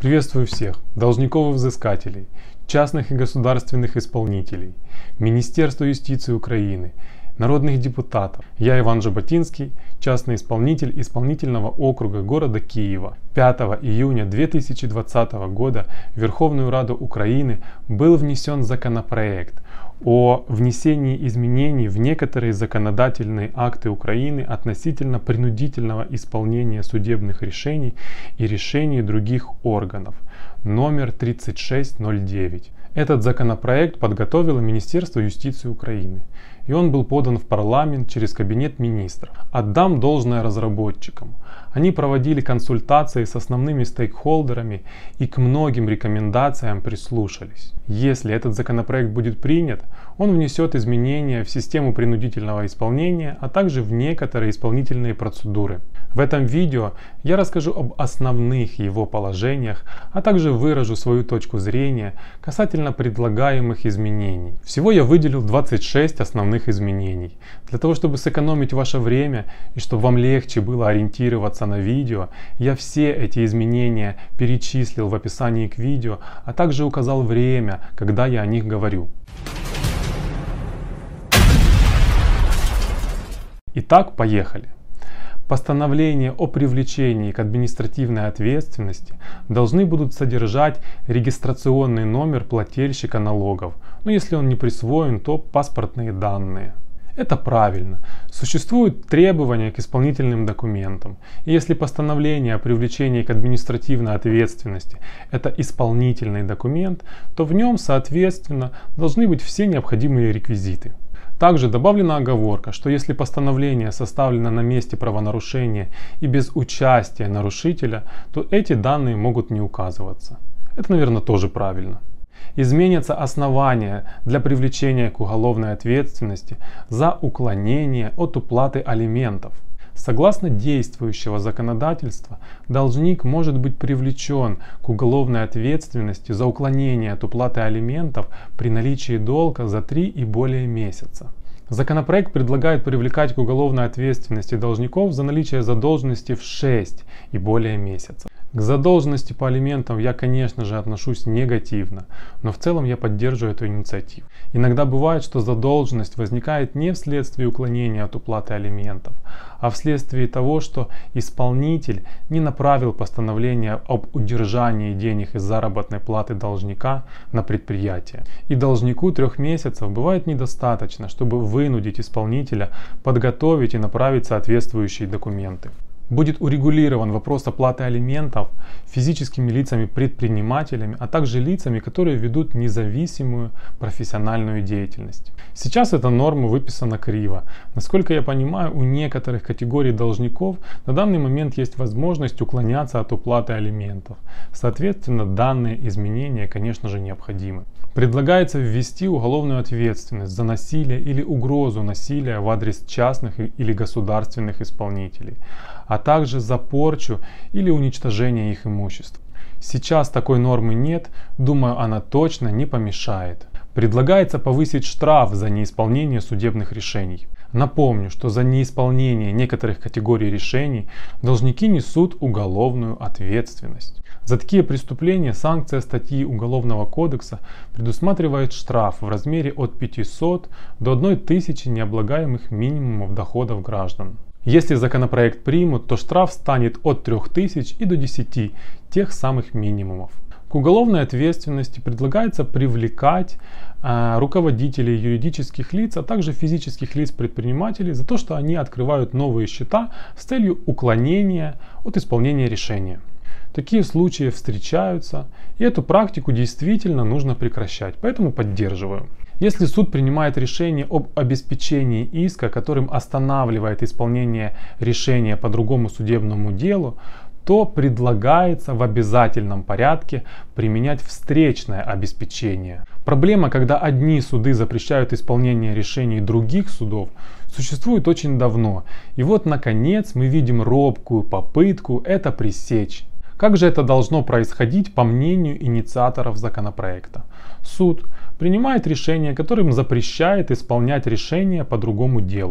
Приветствую всех должников и взыскателей, частных и государственных исполнителей, Министерство юстиции Украины, народных депутатов. Я Иван Жаботинский, частный исполнитель исполнительного округа города Киева. 5 июня 2020 года в Верховную Раду Украины был внесен законопроект о внесении изменений в некоторые законодательные акты Украины относительно принудительного исполнения судебных решений и решений других органов, номер 3609. Этот законопроект подготовило Министерство юстиции Украины, и он был подан в парламент через Кабинет министров. Отдам должное разработчикам. Они проводили консультации с основными стейкхолдерами и к многим рекомендациям прислушались. Если этот законопроект будет принят, он внесет изменения в систему принудительного исполнения, а также в некоторые исполнительные процедуры. В этом видео я расскажу об основных его положениях, а также выражу свою точку зрения касательно предлагаемых изменений. Всего я выделил 26 основных изменений. Для того, чтобы сэкономить ваше время и чтобы вам легче было ориентироваться на видео, я все эти изменения перечислил в описании к видео, а также указал время, когда я о них говорю. Итак, поехали. Постановления о привлечении к административной ответственности должны будут содержать регистрационный номер плательщика налогов, но если он не присвоен, то паспортные данные. Это правильно. Существуют требования к исполнительным документам. И если постановление о привлечении к административной ответственности – это исполнительный документ, то в нем, соответственно, должны быть все необходимые реквизиты. Также добавлена оговорка, что если постановление составлено на месте правонарушения и без участия нарушителя, то эти данные могут не указываться. Это, наверное, тоже правильно. Изменятся основания для привлечения к уголовной ответственности за уклонение от уплаты алиментов. Согласно действующего законодательства, должник может быть привлечен к уголовной ответственности за уклонение от уплаты алиментов при наличии долга за 3 и более месяца. Законопроект предлагает привлекать к уголовной ответственности должников за наличие задолженности в 6 и более месяцев. К задолженности по алиментам я, конечно же, отношусь негативно, но в целом я поддерживаю эту инициативу. Иногда бывает, что задолженность возникает не вследствие уклонения от уплаты алиментов, а вследствие того, что исполнитель не направил постановление об удержании денег из заработной платы должника на предприятие. И должнику 3 месяцев бывает недостаточно, чтобы вынудить исполнителя подготовить и направить соответствующие документы. Будет урегулирован вопрос оплаты алиментов физическими лицами-предпринимателями, а также лицами, которые ведут независимую профессиональную деятельность. Сейчас эта норма выписана криво. Насколько я понимаю, у некоторых категорий должников на данный момент есть возможность уклоняться от уплаты алиментов. Соответственно, данные изменения, конечно же, необходимы. Предлагается ввести уголовную ответственность за насилие или угрозу насилия в адрес частных или государственных исполнителей, а также за порчу или уничтожение их имущества. Сейчас такой нормы нет, думаю, она точно не помешает. Предлагается повысить штраф за неисполнение судебных решений. Напомню, что за неисполнение некоторых категорий решений должники несут уголовную ответственность. За такие преступления санкция статьи Уголовного кодекса предусматривает штраф в размере от 500 до 1000 необлагаемых минимумов доходов граждан. Если законопроект примут, то штраф станет от 3000 и до 10 тех самых минимумов. К уголовной ответственности предлагается привлекать руководителей юридических лиц, а также физических лиц-предпринимателей за то, что они открывают новые счета с целью уклонения от исполнения решения. Такие случаи встречаются, и эту практику действительно нужно прекращать, поэтому поддерживаю. Если суд принимает решение об обеспечении иска, которым останавливает исполнение решения по другому судебному делу, то предлагается в обязательном порядке применять встречное обеспечение. Проблема, когда одни суды запрещают исполнение решений других судов, существует очень давно. И вот, наконец, мы видим робкую попытку это пресечь. Как же это должно происходить по мнению инициаторов законопроекта? Суд принимает решение, которым запрещает исполнять решение по другому делу.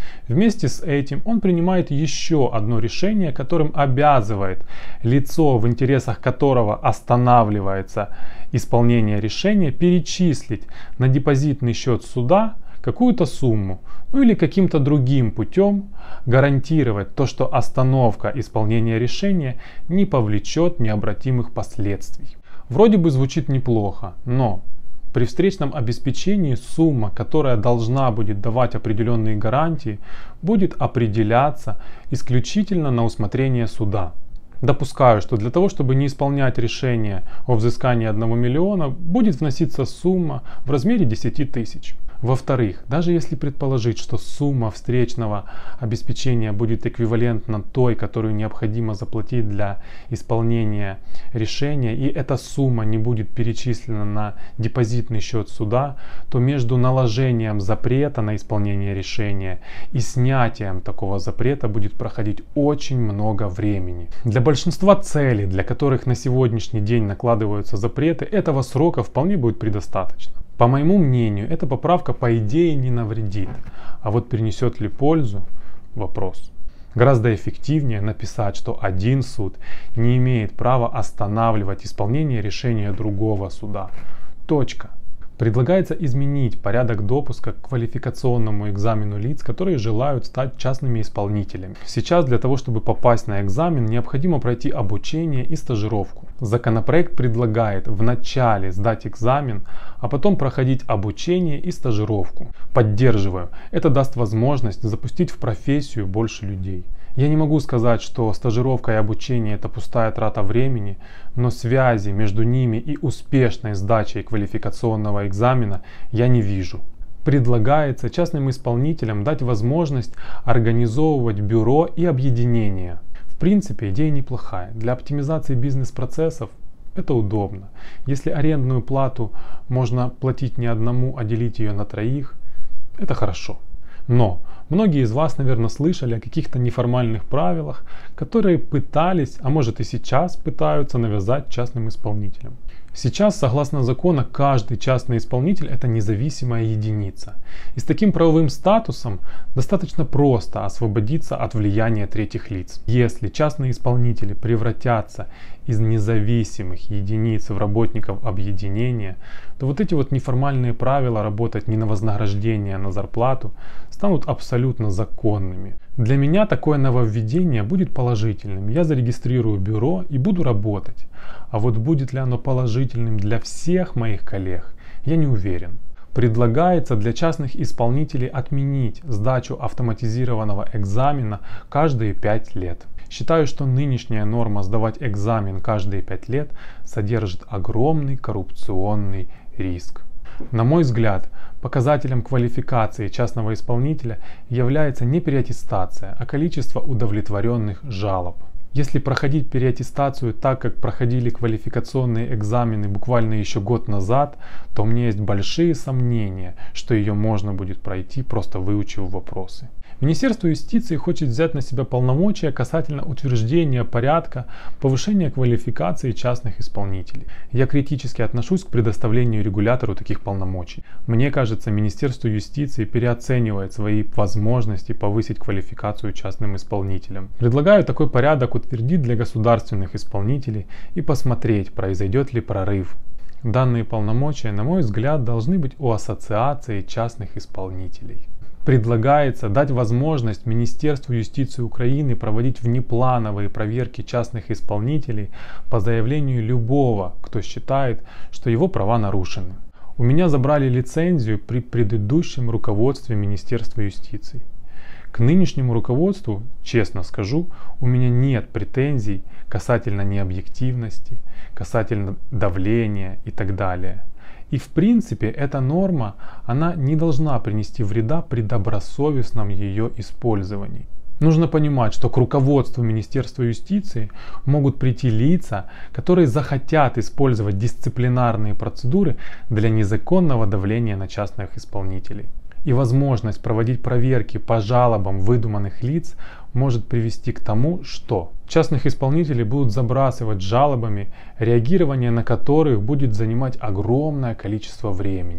Вместе с этим он принимает еще одно решение, которым обязывает лицо, в интересах которого останавливается исполнение решения, перечислить на депозитный счет суда какую-то сумму, ну или каким-то другим путем гарантировать то, что остановка исполнения решения не повлечет необратимых последствий. Вроде бы звучит неплохо, но при встречном обеспечении сумма, которая должна будет давать определенные гарантии, будет определяться исключительно на усмотрение суда. Допускаю, что для того, чтобы не исполнять решение о взыскании 1 миллиона, будет вноситься сумма в размере 10 тысяч. Во-вторых, даже если предположить, что сумма встречного обеспечения будет эквивалентна той, которую необходимо заплатить для исполнения решения, и эта сумма не будет перечислена на депозитный счет суда, то между наложением запрета на исполнение решения и снятием такого запрета будет проходить очень много времени. Для большинства целей, для которых на сегодняшний день накладываются запреты, этого срока вполне будет предостаточно. По моему мнению, эта поправка по идее не навредит, а вот принесет ли пользу – вопрос. Гораздо эффективнее написать, что один суд не имеет права останавливать исполнение решения другого суда. Точка. Предлагается изменить порядок допуска к квалификационному экзамену лиц, которые желают стать частными исполнителями. Сейчас для того, чтобы попасть на экзамен, необходимо пройти обучение и стажировку. Законопроект предлагает вначале сдать экзамен, а потом проходить обучение и стажировку. Поддерживаю. Это даст возможность запустить в профессию больше людей. Я не могу сказать, что стажировка и обучение – это пустая трата времени, но связи между ними и успешной сдачей квалификационного экзамена я не вижу. Предлагается частным исполнителям дать возможность организовывать бюро и объединения. В принципе, идея неплохая. Для оптимизации бизнес-процессов это удобно. Если арендную плату можно платить не одному, а делить ее на троих, это хорошо. Но многие из вас, наверное, слышали о каких-то неформальных правилах, которые пытались, а может и сейчас пытаются навязать частным исполнителям. Сейчас, согласно закону, каждый частный исполнитель – это независимая единица. И с таким правовым статусом достаточно просто освободиться от влияния третьих лиц. Если частные исполнители превратятся из независимых единиц в работников объединения, то вот эти вот неформальные правила работать не на вознаграждение, а на зарплату станут абсолютно законными. Для меня такое нововведение будет положительным. Я зарегистрирую бюро и буду работать. А вот будет ли оно положительным для всех моих коллег, я не уверен. Предлагается для частных исполнителей отменить сдачу автоматизированного экзамена каждые 5 лет. Считаю, что нынешняя норма сдавать экзамен каждые 5 лет содержит огромный коррупционный риск. На мой взгляд, показателем квалификации частного исполнителя является не переаттестация, а количество удовлетворенных жалоб. Если проходить переаттестацию так, как проходили квалификационные экзамены буквально еще год назад, то у меня есть большие сомнения, что ее можно будет пройти, просто выучив вопросы. Министерство юстиции хочет взять на себя полномочия касательно утверждения порядка повышения квалификации частных исполнителей. Я критически отношусь к предоставлению регулятору таких полномочий. Мне кажется, Министерство юстиции переоценивает свои возможности повысить квалификацию частным исполнителям. Предлагаю такой порядок утвердить для государственных исполнителей и посмотреть, произойдет ли прорыв. Данные полномочия, на мой взгляд, должны быть у Ассоциации частных исполнителей. Предлагается дать возможность Министерству юстиции Украины проводить внеплановые проверки частных исполнителей по заявлению любого, кто считает, что его права нарушены. У меня забрали лицензию при предыдущем руководстве Министерства юстиции. К нынешнему руководству, честно скажу, у меня нет претензий касательно необъективности, касательно давления и так далее. И в принципе эта норма, она не должна принести вреда при добросовестном ее использовании. Нужно понимать, что к руководству Министерства юстиции могут прийти лица, которые захотят использовать дисциплинарные процедуры для незаконного давления на частных исполнителей. И возможность проводить проверки по жалобам выдуманных лиц может привести к тому, что частных исполнителей будут забрасывать жалобами, реагирование на которых будет занимать огромное количество времени.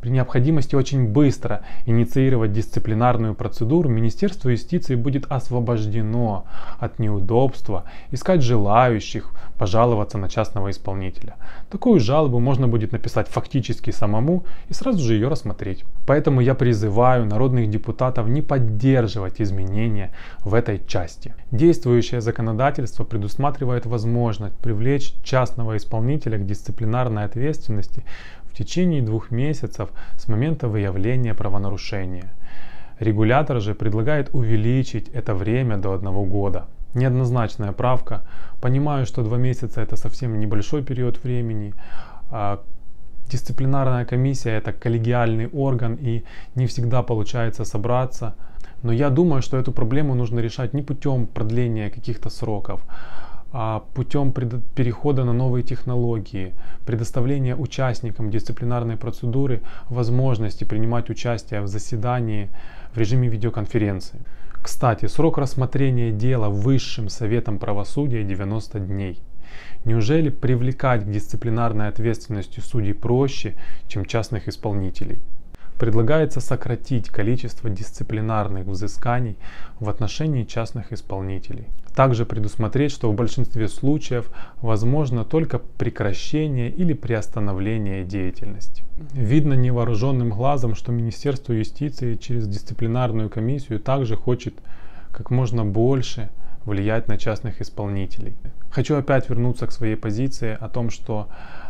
При необходимости очень быстро инициировать дисциплинарную процедуру, Министерство юстиции будет освобождено от неудобства искать желающих пожаловаться на частного исполнителя. Такую жалобу можно будет написать фактически самому и сразу же ее рассмотреть. Поэтому я призываю народных депутатов не поддерживать изменения в этой части. Действующее законодательство предусматривает возможность привлечь частного исполнителя к дисциплинарной ответственности в течение 2 месяцев с момента выявления правонарушения. Регулятор же предлагает увеличить это время до 1 года. Неоднозначная правка. Понимаю, что 2 месяца это совсем небольшой период времени. Дисциплинарная комиссия это коллегиальный орган и не всегда получается собраться. Но я думаю, что эту проблему нужно решать не путем продления каких-то сроков, а путем перехода на новые технологии, предоставления участникам дисциплинарной процедуры возможности принимать участие в заседании в режиме видеоконференции. Кстати, срок рассмотрения дела Высшим Советом правосудия 90 дней. Неужели привлекать к дисциплинарной ответственности судей проще, чем частных исполнителей? Предлагается сократить количество дисциплинарных взысканий в отношении частных исполнителей. Также предусмотреть, что в большинстве случаев возможно только прекращение или приостановление деятельности. Видно невооруженным глазом, что Министерство юстиции через дисциплинарную комиссию также хочет как можно больше влиять на частных исполнителей. Хочу опять вернуться к своей позиции о том, что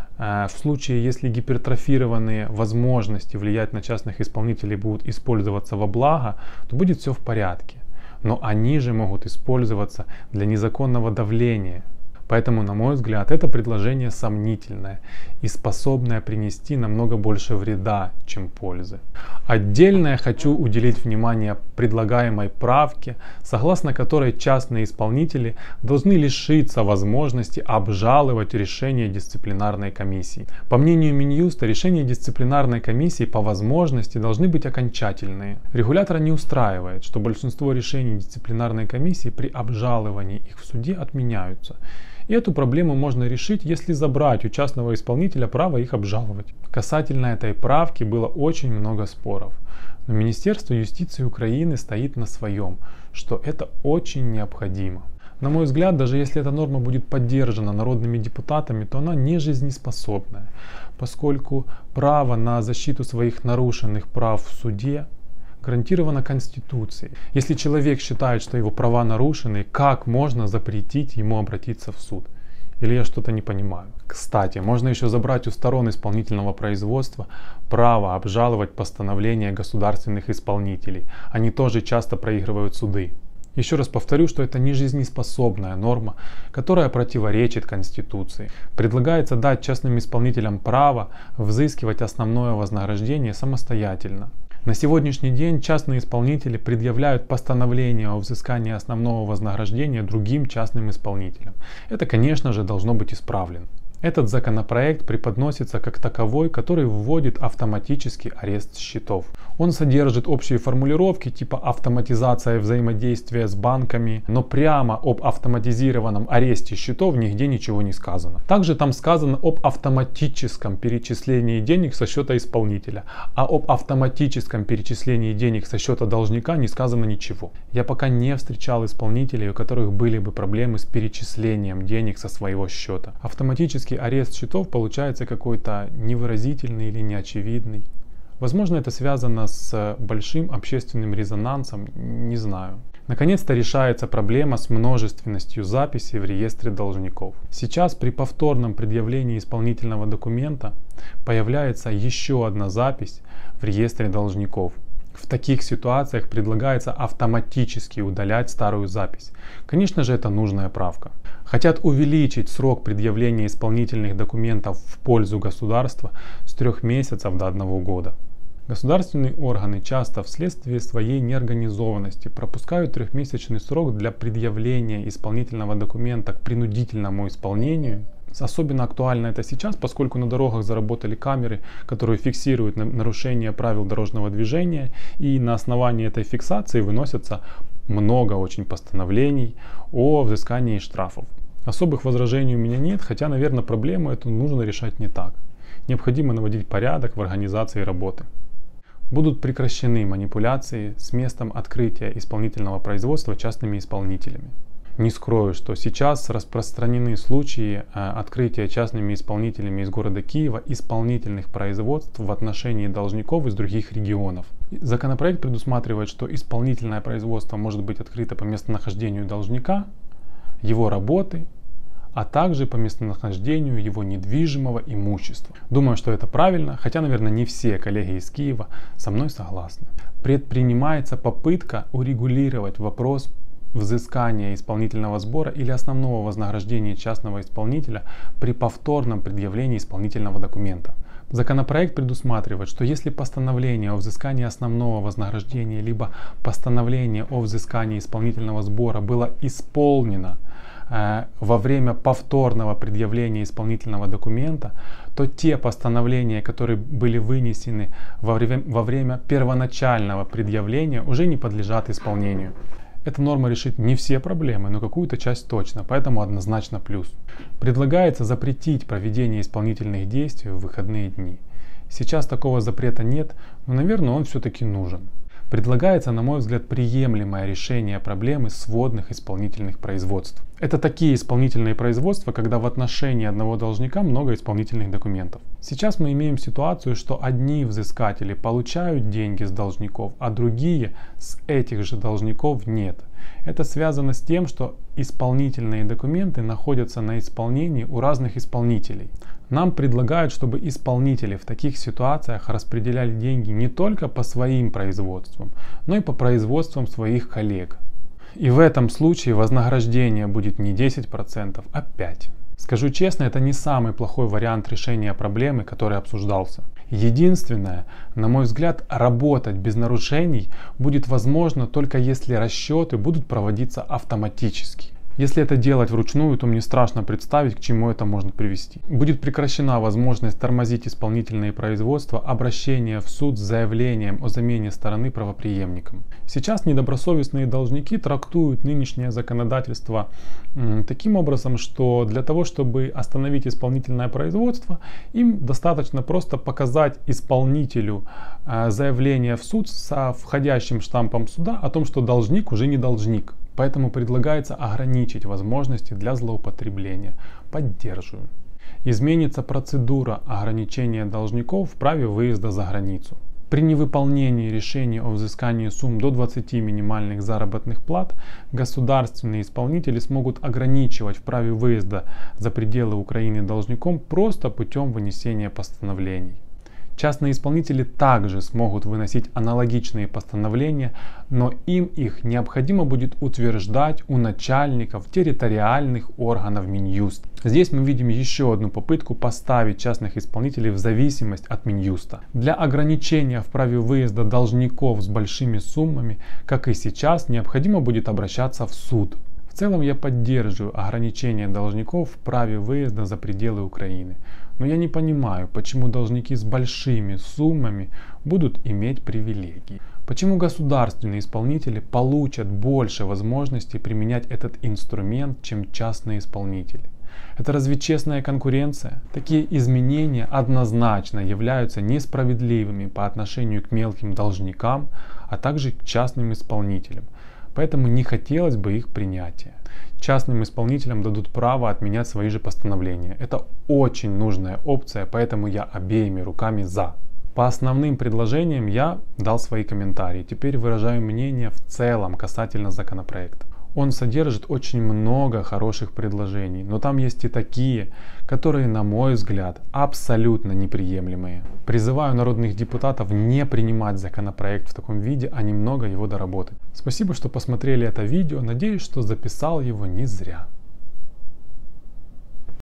в случае, если гипертрофированные возможности влиять на частных исполнителей будут использоваться во благо, то будет все в порядке. Но они же могут использоваться для незаконного давления. Поэтому, на мой взгляд, это предложение сомнительное и способное принести намного больше вреда, чем пользы. Отдельно я хочу уделить внимание предлагаемой правке, согласно которой частные исполнители должны лишиться возможности обжаловать решение дисциплинарной комиссии. По мнению Минюста, решения дисциплинарной комиссии по возможности должны быть окончательные. Регулятора не устраивает, что большинство решений дисциплинарной комиссии при обжаловании их в суде отменяются. И эту проблему можно решить, если забрать у частного исполнителя право их обжаловать. Касательно этой правки было очень много споров. Но Министерство юстиции Украины стоит на своем, что это очень необходимо. На мой взгляд, даже если эта норма будет поддержана народными депутатами, то она не жизнеспособная, поскольку право на защиту своих нарушенных прав в суде гарантировано Конституцией. Если человек считает, что его права нарушены, как можно запретить ему обратиться в суд? Или я что-то не понимаю? Кстати, можно еще забрать у сторон исполнительного производства право обжаловать постановления государственных исполнителей. Они тоже часто проигрывают суды. Еще раз повторю, что это не жизнеспособная норма, которая противоречит Конституции. Предлагается дать частным исполнителям право взыскивать основное вознаграждение самостоятельно. На сегодняшний день частные исполнители предъявляют постановление о взыскании основного вознаграждения другим частным исполнителям. Это, конечно же, должно быть исправлено. Этот законопроект преподносится как таковой, который вводит автоматический арест счетов. Он содержит общие формулировки типа автоматизация взаимодействия с банками, но прямо об автоматизированном аресте счетов нигде ничего не сказано. Также там сказано об автоматическом перечислении денег со счета исполнителя, а об автоматическом перечислении денег со счета должника не сказано ничего. Я пока не встречал исполнителей, у которых были бы проблемы с перечислением денег со своего счета. Автоматический арест счетов получается какой-то невыразительный или неочевидный. Возможно, это связано с большим общественным резонансом, не знаю. Наконец-то решается проблема с множественностью записей в реестре должников. Сейчас при повторном предъявлении исполнительного документа появляется еще одна запись в реестре должников. В таких ситуациях предлагается автоматически удалять старую запись. Конечно же, это нужная правка. Хотят увеличить срок предъявления исполнительных документов в пользу государства с 3 месяцев до 1 года. Государственные органы часто вследствие своей неорганизованности пропускают 3-месячный срок для предъявления исполнительного документа к принудительному исполнению. Особенно актуально это сейчас, поскольку на дорогах заработали камеры, которые фиксируют нарушение правил дорожного движения, и на основании этой фиксации выносятся много очень постановлений о взыскании штрафов. Особых возражений у меня нет, хотя, наверное, проблему эту нужно решать не так. Необходимо наводить порядок в организации работы. Будут прекращены манипуляции с местом открытия исполнительного производства частными исполнителями. Не скрою, что сейчас распространены случаи открытия частными исполнителями из города Киева исполнительных производств в отношении должников из других регионов. Законопроект предусматривает, что исполнительное производство может быть открыто по местонахождению должника, его работы, а также по местонахождению его недвижимого имущества. Думаю, что это правильно, хотя, наверное, не все коллеги из Киева со мной согласны. Предпринимается попытка урегулировать вопрос взыскания исполнительного сбора или основного вознаграждения частного исполнителя при повторном предъявлении исполнительного документа. Законопроект предусматривает, что если постановление о взыскании основного вознаграждения либо постановление о взыскании исполнительного сбора было исполнено во время повторного предъявления исполнительного документа, то те постановления, которые были вынесены во время первоначального предъявления, уже не подлежат исполнению. Эта норма решит не все проблемы, но какую-то часть точно, поэтому однозначно плюс. Предлагается запретить проведение исполнительных действий в выходные дни. Сейчас такого запрета нет, но, наверное, он все-таки нужен. Предлагается, на мой взгляд, приемлемое решение проблемы сводных исполнительных производств. Это такие исполнительные производства, когда в отношении одного должника много исполнительных документов. Сейчас мы имеем ситуацию, что одни взыскатели получают деньги с должников, а другие с этих же должников нет. Это связано с тем, что исполнительные документы находятся на исполнении у разных исполнителей. Нам предлагают, чтобы исполнители в таких ситуациях распределяли деньги не только по своим производствам, но и по производствам своих коллег. И в этом случае вознаграждение будет не 10%, а 5%. Скажу честно, это не самый плохой вариант решения проблемы, который обсуждался. Единственное, на мой взгляд, работать без нарушений будет возможно только если расчеты будут проводиться автоматически. Если это делать вручную, то мне страшно представить, к чему это может привести. Будет прекращена возможность тормозить исполнительные производства обращения в суд с заявлением о замене стороны правопреемником. Сейчас недобросовестные должники трактуют нынешнее законодательство таким образом, что для того, чтобы остановить исполнительное производство, им достаточно просто показать исполнителю заявление в суд со входящим штампом суда о том, что должник уже не должник. Поэтому предлагается ограничить возможности для злоупотребления. Поддерживаю. Изменится процедура ограничения должников в праве выезда за границу. При невыполнении решения о взыскании сумм до 20 минимальных заработных плат государственные исполнители смогут ограничивать в праве выезда за пределы Украины должником просто путем вынесения постановлений. Частные исполнители также смогут выносить аналогичные постановления, но им их необходимо будет утверждать у начальников территориальных органов Минюст. Здесь мы видим еще одну попытку поставить частных исполнителей в зависимость от Минюста. Для ограничения в праве выезда должников с большими суммами, как и сейчас, необходимо будет обращаться в суд. В целом я поддерживаю ограничение должников в праве выезда за пределы Украины. Но я не понимаю, почему должники с большими суммами будут иметь привилегии. Почему государственные исполнители получат больше возможностей применять этот инструмент, чем частные исполнители? Это разве честная конкуренция? Такие изменения однозначно являются несправедливыми по отношению к мелким должникам, а также к частным исполнителям. Поэтому не хотелось бы их принятия. Частным исполнителям дадут право отменять свои же постановления. Это очень нужная опция, поэтому я обеими руками за. По основным предложениям я дал свои комментарии. Теперь выражаю мнение в целом касательно законопроекта. Он содержит очень много хороших предложений, но там есть и такие, которые, на мой взгляд, абсолютно неприемлемые. Призываю народных депутатов не принимать законопроект в таком виде, а немного его доработать. Спасибо, что посмотрели это видео. Надеюсь, что записал его не зря.